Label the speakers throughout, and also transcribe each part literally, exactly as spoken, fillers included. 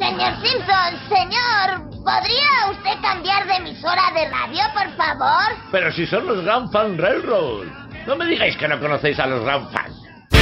Speaker 1: Señor Simpson, señor, ¿podría usted cambiar de emisora de radio, por favor?
Speaker 2: Pero si son los Grand Fan Railroad. No me digáis que no conocéis a los Grand Fan.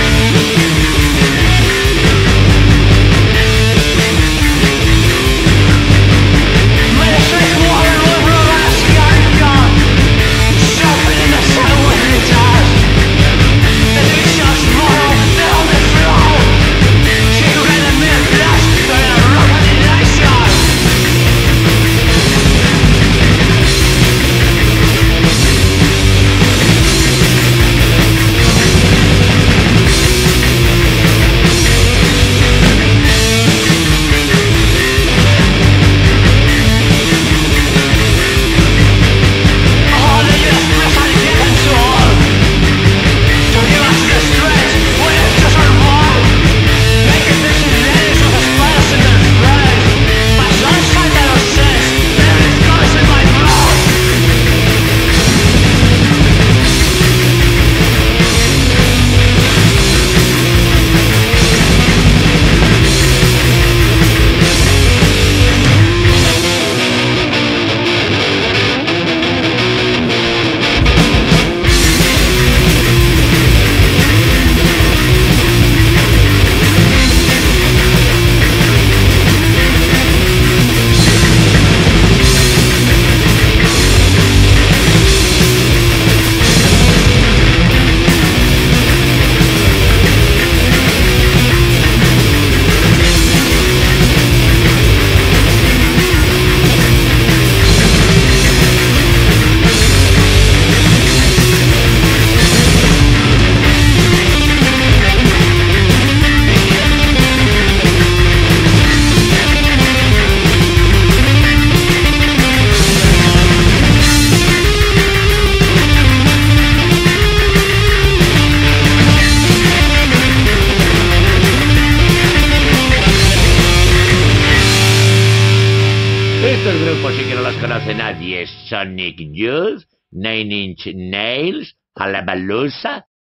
Speaker 2: Estos grupos sí que no los conoce nadie. Sonic Youth, Nine Inch Nails, Lollapalooza,